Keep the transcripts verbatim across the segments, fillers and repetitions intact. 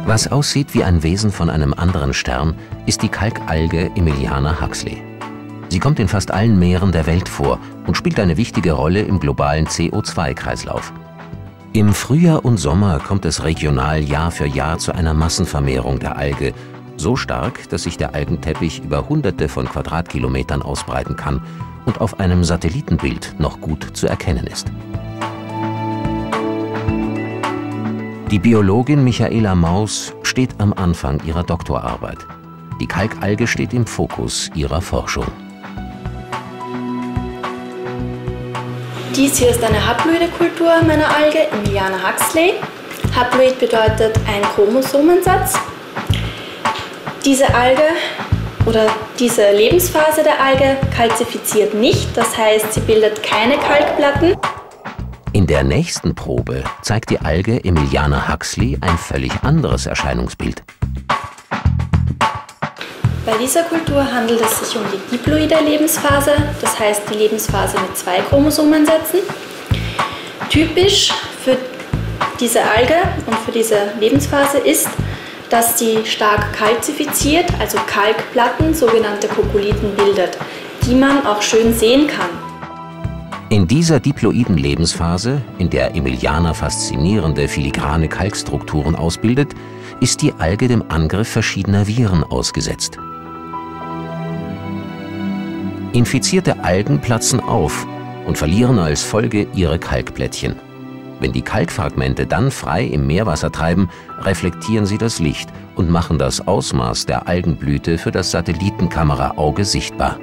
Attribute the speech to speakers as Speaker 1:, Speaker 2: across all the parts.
Speaker 1: Was aussieht wie ein Wesen von einem anderen Stern, ist die Kalkalge Emiliana Huxley. Sie kommt in fast allen Meeren der Welt vor und spielt eine wichtige Rolle im globalen C O zwei Kreislauf. Im Frühjahr und Sommer kommt es regional Jahr für Jahr zu einer Massenvermehrung der Alge, so stark, dass sich der Algenteppich über Hunderte von Quadratkilometern ausbreiten kann und auf einem Satellitenbild noch gut zu erkennen ist. Die Biologin Michaela Maus steht am Anfang ihrer Doktorarbeit. Die Kalkalge steht im Fokus ihrer Forschung.
Speaker 2: Dies hier ist eine haploide Kultur meiner Alge, Emiliana Huxley. Haploid bedeutet ein Chromosomensatz. Diese Alge oder diese Lebensphase der Alge kalzifiziert nicht, das heißt, sie bildet keine Kalkplatten.
Speaker 1: In der nächsten Probe zeigt die Alge Emiliana Huxley ein völlig anderes Erscheinungsbild.
Speaker 2: Bei dieser Kultur handelt es sich um die diploide Lebensphase, das heißt die Lebensphase mit zwei Chromosomensätzen. Typisch für diese Alge und für diese Lebensphase ist, dass sie stark kalzifiziert, also Kalkplatten, sogenannte Kokuliten bildet, die man auch schön sehen kann.
Speaker 1: In dieser diploiden Lebensphase, in der Emiliana faszinierende filigrane Kalkstrukturen ausbildet, ist die Alge dem Angriff verschiedener Viren ausgesetzt. Infizierte Algen platzen auf und verlieren als Folge ihre Kalkplättchen. Wenn die Kalkfragmente dann frei im Meerwasser treiben, reflektieren sie das Licht und machen das Ausmaß der Algenblüte für das Satellitenkameraauge sichtbar.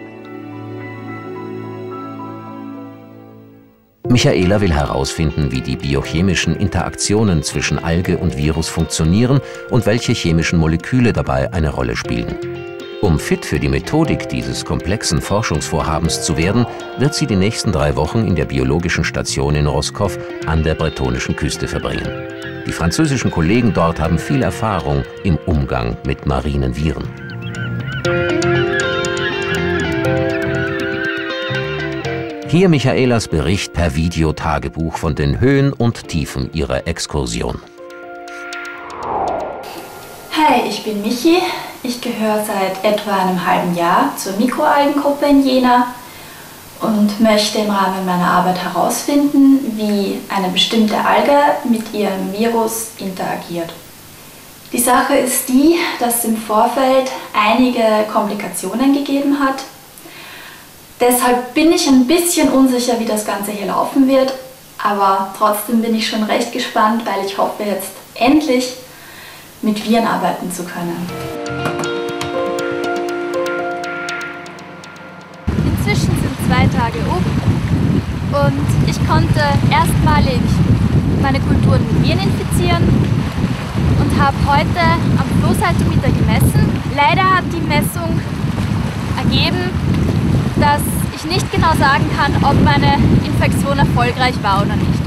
Speaker 1: Michaela will herausfinden, wie die biochemischen Interaktionen zwischen Alge und Virus funktionieren und welche chemischen Moleküle dabei eine Rolle spielen. Um fit für die Methodik dieses komplexen Forschungsvorhabens zu werden, wird sie die nächsten drei Wochen in der biologischen Station in Roscoff an der bretonischen Küste verbringen. Die französischen Kollegen dort haben viel Erfahrung im Umgang mit marinen Viren. Hier Michaelas Bericht per Videotagebuch von den Höhen und Tiefen ihrer Exkursion.
Speaker 2: Hi, ich bin Michi. Ich gehöre seit etwa einem halben Jahr zur Mikroalgengruppe in Jena und möchte im Rahmen meiner Arbeit herausfinden, wie eine bestimmte Alge mit ihrem Virus interagiert. Die Sache ist die, dass es im Vorfeld einige Komplikationen gegeben hat. Deshalb bin ich ein bisschen unsicher, wie das Ganze hier laufen wird, aber trotzdem bin ich schon recht gespannt, weil ich hoffe, jetzt endlich mit Viren arbeiten zu können.
Speaker 3: Inzwischen sind zwei Tage um und ich konnte erstmalig meine Kulturen mit Viren infizieren und habe heute am Flow-Cytometer gemessen. Leider hat die Messung ergeben, dass ich nicht genau sagen kann, ob meine Infektion erfolgreich war oder nicht.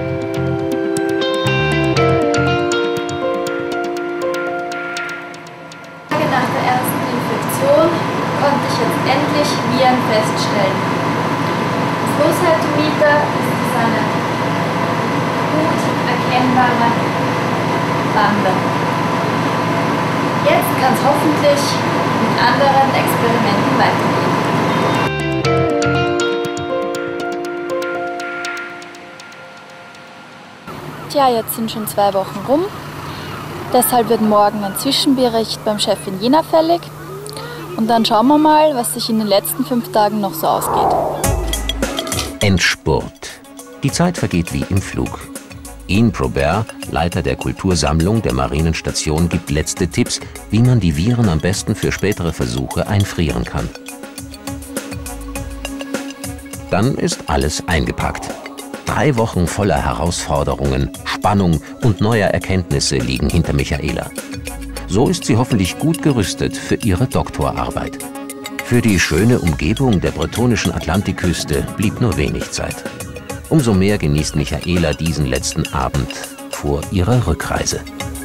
Speaker 3: Nach der ersten Infektion konnte ich jetzt endlich Viren feststellen. Das Flow-Cytometer ist eine gut erkennbare Bande. Jetzt kann es hoffentlich mit anderen Experimenten weitergehen. Tja, jetzt sind schon zwei Wochen rum. Deshalb wird morgen ein Zwischenbericht beim Chef in Jena fällig. Und dann schauen wir mal, was sich in den letzten fünf Tagen noch so ausgeht.
Speaker 1: Endspurt. Die Zeit vergeht wie im Flug. Ian Probert, Leiter der Kultursammlung der Marinenstation, gibt letzte Tipps, wie man die Viren am besten für spätere Versuche einfrieren kann. Dann ist alles eingepackt. Drei Wochen voller Herausforderungen, Spannung und neuer Erkenntnisse liegen hinter Michaela. So ist sie hoffentlich gut gerüstet für ihre Doktorarbeit. Für die schöne Umgebung der bretonischen Atlantikküste blieb nur wenig Zeit. Umso mehr genießt Michaela diesen letzten Abend vor ihrer Rückreise.